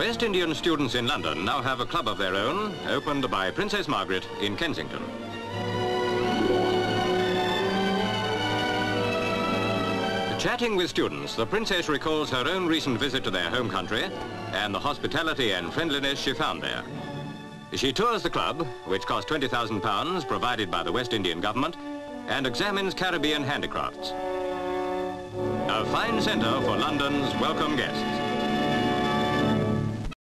West Indian students in London now have a club of their own, opened by Princess Margaret in Kensington. Chatting with students, the Princess recalls her own recent visit to their home country and the hospitality and friendliness she found there. She tours the club, which cost £20,000 provided by the West Indian government, and examines Caribbean handicrafts. A fine centre for London's welcome guests.